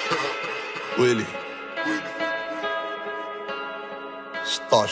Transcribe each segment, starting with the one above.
ويلي 16.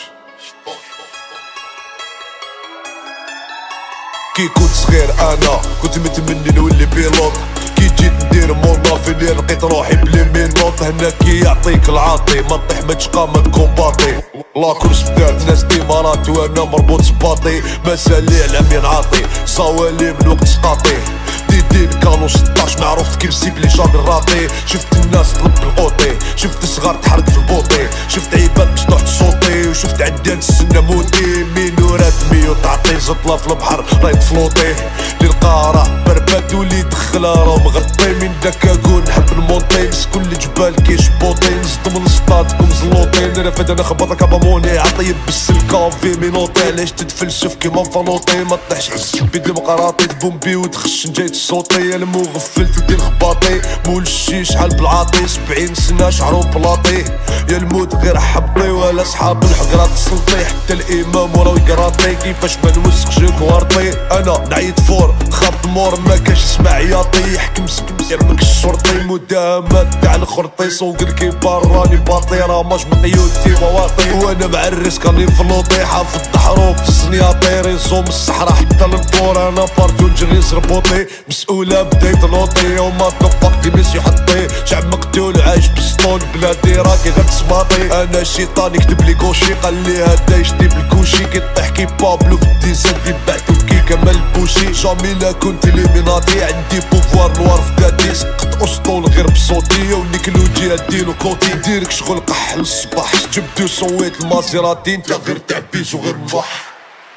كي كنت صغير انا كنت متمني نولي بيلوت، كي جيت ندير مونافيني لقيت روحي بلي مينوط. هنا كي يعطيك العاطي ما تطيح ما تشقى ما تكون باطي. لاكورس بدات ناس ديمارات وانا مربوط سباطي، مسالي على مين عاطي صوالي من وقت سقاطي. ديدين كانوا 16 معروف كيف سيب لي جامي راطي. شفت الناس تطلب بالقوطي، شفت صغار تحرق في البوطي، شفت عباد مسطوح تصوتي، وشفت عدان تسنى موتي. مينورات ميو تعطي زطلة في البحر رايد فلوطي. للقارة برباد ولي دخلها راه مغطي. من داك اكون نحب نمونطي نسكن الجبال كيشبوطي. نصدم لصطادكم زلوطين انا فدا نخبط كاباموني عطيب بالسلكة في مينوطي. علاش تتفلسف كيما فانوطي ما طيحش عز بيد ديمقراطي تبومبي وتخش نجاي الصوتي. انا مو غفلت ندير خباطي مول الشي شحال بالعاطي 70 سنة شعرو بلاطي. يا الموت غير حبطي ولا صحاب الحقرات تسلطي. حتى الامام وراه يقراطي كيفاش ما نوسخ جيك ورطي. انا نعيط فور خاط مور ما كاش اسمع عياطي. يحكم سكم يرمك الشرطي مداهمات تاع الخرطي. سوق الكبار راني باطي راه ماش مقيودتي مواطي. وانا مع الريسك راني فلوطي حافظ الحروف في الزنياطي. ريزوم الصحراء حتى للطور انا بارتو نجري زربوطي. مسؤولة بديت نوطي وما طبقتي ميسي حطي. شعب مقتول عايش بسطول بلادي راكي غير تسماطي. انا شيطان يكتب لي كوشي قال لي هدا يشتي بالكوشي. كي طيح كي بابلو في الديزان دي بعتو كي كمال بوشي. جامي لا كنت ليميناتي عندي بوفوار نوار في دادي. سقط اسطول غير بصوتي ونيكلو جهة دينو كوتي. نديرك شغل قح للصباح جبدو صويت المازيراتي. انت غير تعبيز وغير مفح.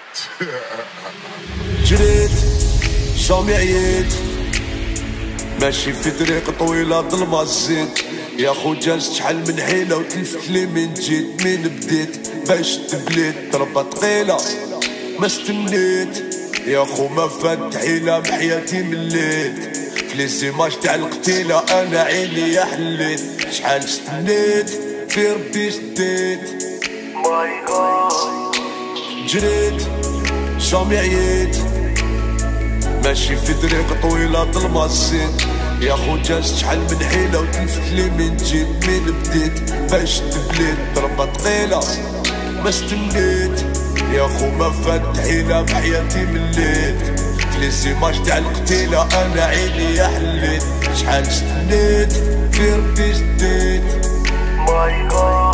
جريت جامي عييت ماشي في طريق طويلة ظلمة الزيت. يا خو جازت شحال من حيلة وتلفت لي من جيت. من بديت باش تبليت ضربة تقيلة ما استنيت. يا خو ما فات حيلة بحياتي مليت. في لي زيماج تاع القتيلة انا عيني يا حليت. شحال استنيت في ربي شديت. ماي جاد جريت جامي عييت ماشي في طريق طويلة ظلمة الزيت. يا خو جازت شحال من حيلة وتلفت لي من جيت. من بديت باش تبليت ضربة تقيلة ما استنيت. يا خو ما فات حيلة بحياتي مليت. في لي زيماج تاع القتيلة انا عيني يا حليت. شحال استنيت في ربي شديت. ماي جاد